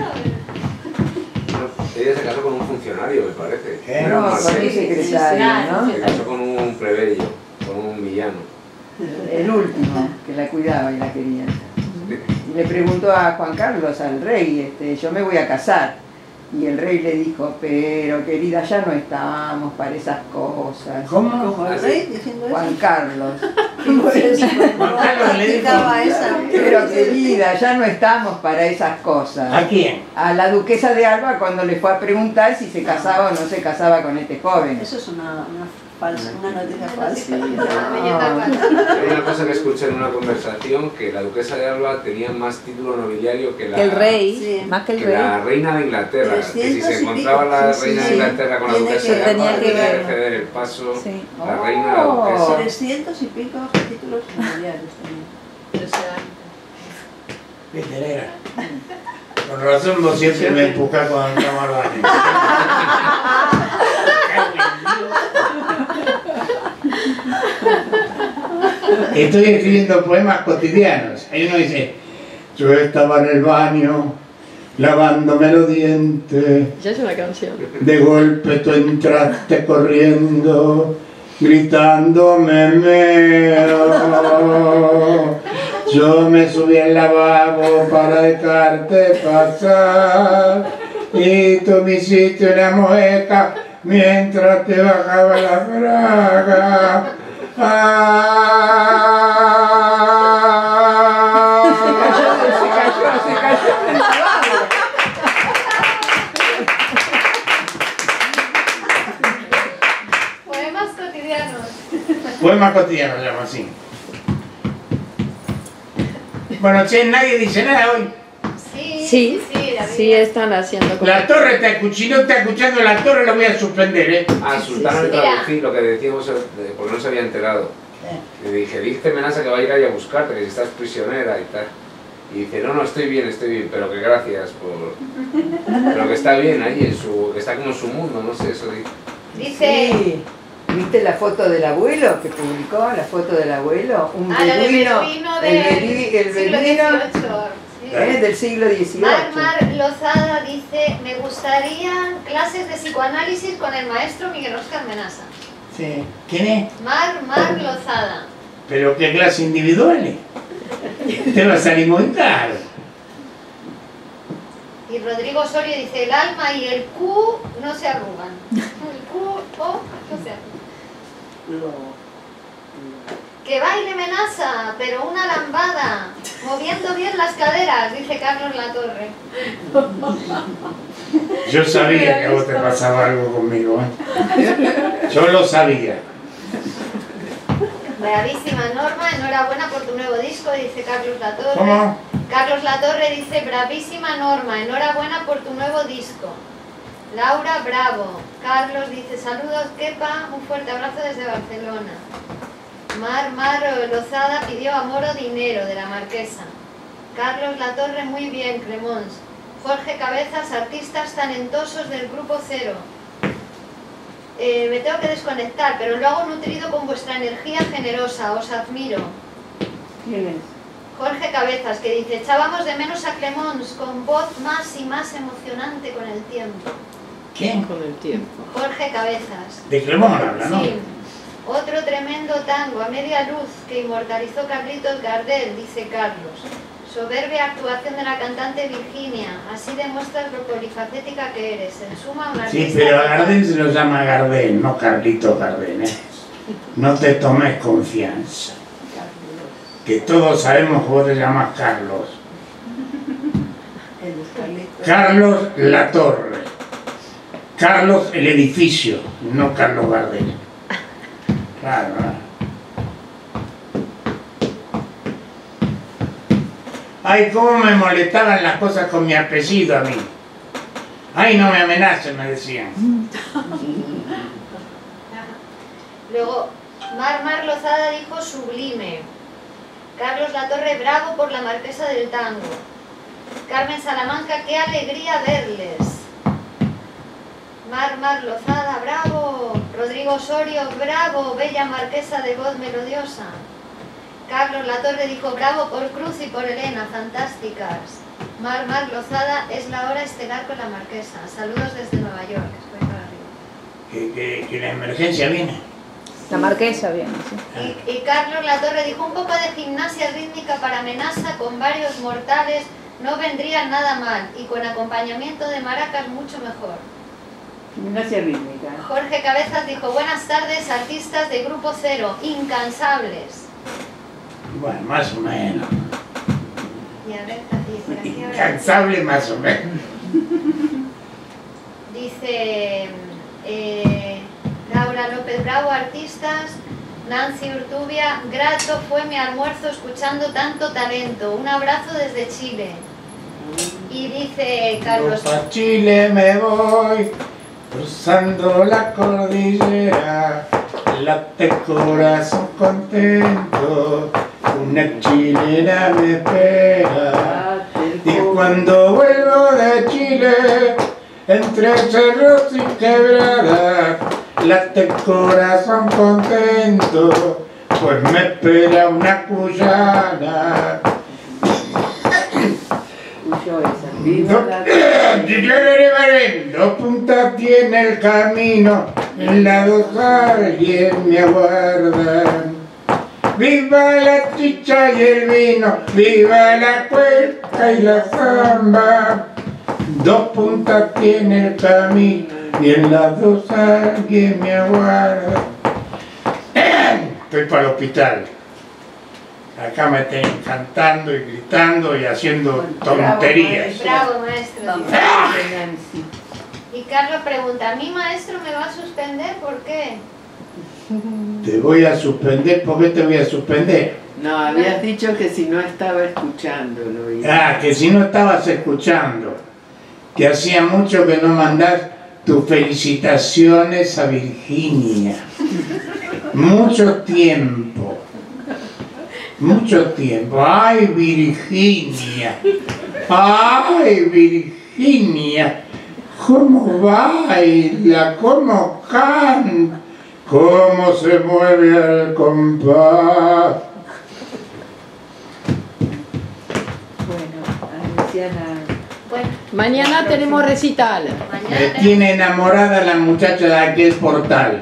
Ella se casó con un funcionario, me parece. No, con un secretario, ¿no? Se casó con un plebeyo, con un villano. El último, que la cuidaba y la quería. Y le preguntó a Juan Carlos, al rey, yo me voy a casar. Y el rey le dijo, pero querida, ya no estamos para esas cosas. ¿Cómo? ¿Como el rey diciendo eso? Juan Carlos. Juan Carlos le dijo. Pero querida, ya no estamos para esas cosas. ¿A quién? A la duquesa de Alba cuando le fue a preguntar si se casaba o no se casaba con este joven. Eso es una noticia falsa. Hay una cosa que escuché en una conversación, que la duquesa de Alba tenía más título nobiliario que Que el rey, más que el rey. la reina de Inglaterra. Que si se encontraba la reina de Inglaterra con la duquesa de Alba, tenía que tenía que ver. ceder el paso Sí. la reina a la duquesa. 300 y pico títulos nobiliarios también. ¿Viste, negra? Con razón vos siempre me empujás cuando entramos al baño. Estoy escribiendo poemas cotidianos. Ahí uno dice, yo estaba en el baño lavándome los dientes. Ya es una canción. De golpe tú entraste corriendo, gritándome meo. Yo me subí al lavabo para dejarte pasar y tú me hiciste una mueca mientras te bajaba la braga. Se cayó en el lavabo. Poemas cotidianos. Poemas cotidianos se llama así. Bueno, che, nadie dice nada hoy. Sí, sí están haciendo como... La torre está escuchando, no está escuchando la torre, la voy a suspender, ¿eh? A Sultana le traducí lo que decíamos porque no se había enterado. Le dije, dice Menasa que va a ir ahí a buscarte, que si estás prisionera y tal. Y dice, no, estoy bien, pero que gracias por... Pero que está bien ahí, que está como en su mundo, no sé, eso dice. Dice... Sí. ¿Viste la foto del abuelo que publicó? La foto del abuelo. Un la del beduino, beduino del siglo XVIII. Del siglo XVIII. Mar Lozada dice, me gustarían clases de psicoanálisis con el maestro Miguel Óscar Menasa. Sí. ¿Quién es? Mar Lozada. ¿Pero qué clase individuales? Te va a salir muy caro. Y Rodrigo Osorio dice, el alma y el Q no se arrugan. El Q, O, no se arrugan. Que baile Menasa, pero una lambada, moviendo bien las caderas, dice Carlos Latorre. Yo sabía que a vos te pasaba algo conmigo, ¿eh? Yo lo sabía. Bravísima Norma, enhorabuena por tu nuevo disco, dice Carlos Latorre. ¿Cómo? Carlos Latorre dice, bravísima Norma, enhorabuena por tu nuevo disco. Laura, bravo. Carlos dice, saludos Kepa, un fuerte abrazo desde Barcelona. Mar Lozada pidió amor o dinero, de la Marquesa. Carlos Latorre, muy bien, Cremons. Jorge Cabezas, artistas talentosos del Grupo Cero. Me tengo que desconectar, pero lo hago nutrido con vuestra energía generosa, os admiro. ¿Quién es? Jorge Cabezas, que dice, echábamos de menos a Clemons, con voz más y más emocionante con el tiempo. ¿Quién? Con el tiempo. Jorge Cabezas. De Clemons habla, ¿no? Sí. Otro tremendo tango, a media luz, que inmortalizó Carlitos Gardel, dice Carlos. Soberbia actuación de la cantante Virginia, así demuestras lo polifacética que eres. En suma, una artista... Sí, pero a Gardel se lo llama Gardel, no Carlitos Gardel, ¿eh? No te tomes confianza. Que todos sabemos que vos te llamas Carlos. Carlos Latorre. Carlos el edificio, no Carlos Gardel. Claro, ¿no? Ay, cómo me molestaban las cosas con mi apellido a mí. Ay, no me amenacen, me decían. Luego, Mar Lozada dijo sublime. Carlos Latorre, bravo por la Marquesa del Tango. Carmen Salamanca, qué alegría verles. Mar Lozada, bravo. Rodrigo Osorio, bravo, bella Marquesa de voz melodiosa. Carlos Latorre dijo, bravo por Cruz y por Elena, fantásticas. Mar Lozada, es la hora estelar con la Marquesa. Saludos desde Nueva York. Estoy para arriba. Que la emergencia viene. La Marquesa viene, sí. Y Carlos Latorre dijo, un poco de gimnasia rítmica para Menasa con varios mortales no vendría nada mal, y con acompañamiento de maracas mucho mejor. Gimnasia rítmica. Jorge Cabezas dijo, buenas tardes, artistas de Grupo Cero, incansables. Bueno, más o menos. Y a ver, por aquí ahora... Incansable más o menos. Dice Laura López Bravo, artistas. Nancy Urtubia, grato fue mi almuerzo escuchando tanto talento. Un abrazo desde Chile. Y dice Carlos... Yo pa' Chile me voy, cruzando la cordillera, late corazón contento, una chilena me espera. Y cuando vuelvo de Chile, entre cerros y quebradas, late corazón contento, pues me espera una cuyana. Dos puntas tiene el camino, en la dos alguien me aguarda. Viva la chicha y el vino, viva la cueca y la zamba. Dos puntas tiene el camino y en las dos alguien me aguarda. Estoy para el hospital. Acá me estén cantando y gritando y haciendo tonterías. Bravo, maestro. Y Carlos pregunta, ¿mi maestro me va a suspender? ¿Por qué? Te voy a suspender. ¿Por qué te voy a suspender? No, habías dicho que si no estaba escuchándolo. Que si no estabas escuchando. Que hacía mucho que no mandás tus felicitaciones a Virginia. Mucho tiempo. mucho tiempo. ¡Ay, Virginia! ¡Ay, Virginia! ¿Cómo baila? ¿Cómo canta? ¿Cómo se mueve al compás? Mañana tenemos recital. Me tiene enamorada la muchacha de aquel portal.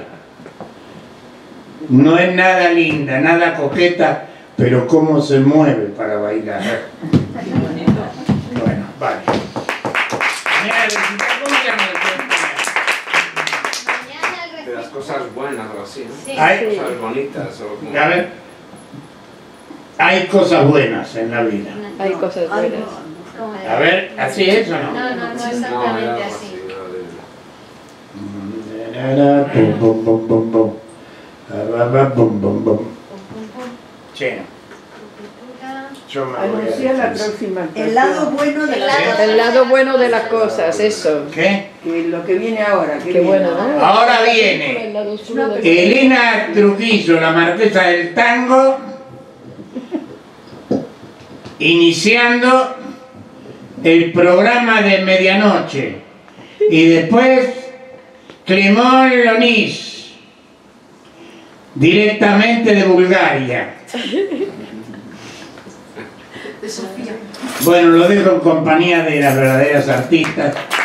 No es nada linda, nada coqueta, pero cómo se mueve para bailar. Bueno, vale. Mañana el recital, ¿cómo se llama el recital? De las cosas buenas o así, ¿no? Sí. Hay, cosas bonitas o como... a ver, hay cosas buenas en la vida. Hay cosas buenas. A ver, ¿así es o no? No, no, no exactamente así. Bum, bum, bum, bum. Bum, bum, bum. Cheno. Yo me voy a Anuncia la decir. próxima. El lado bueno de las cosas. El lado bueno de las cosas, eso. ¿Qué? Que lo que viene ahora. Qué bueno, ¿no? Ahora viene El lado oscuro de- Elena Trujillo, la marquesa del tango, iniciando el programa de medianoche. Y después Clemón Lonís, directamente de Bulgaria. De Sofía. Bueno, lo dejo en compañía de las verdaderas artistas.